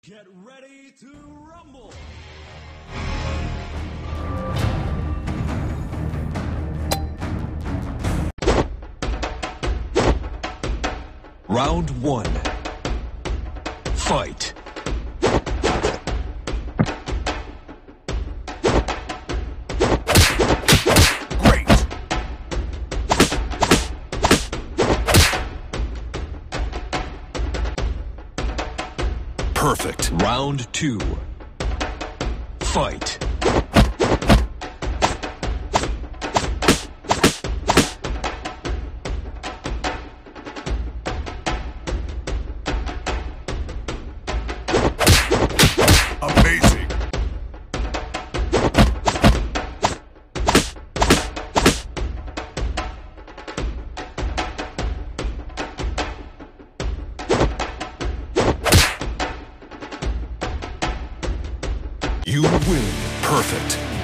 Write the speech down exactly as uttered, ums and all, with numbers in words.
Get ready to rumble! Round one. Fight. Great. Perfect. Round two. Fight. Amazing. You win. Perfect.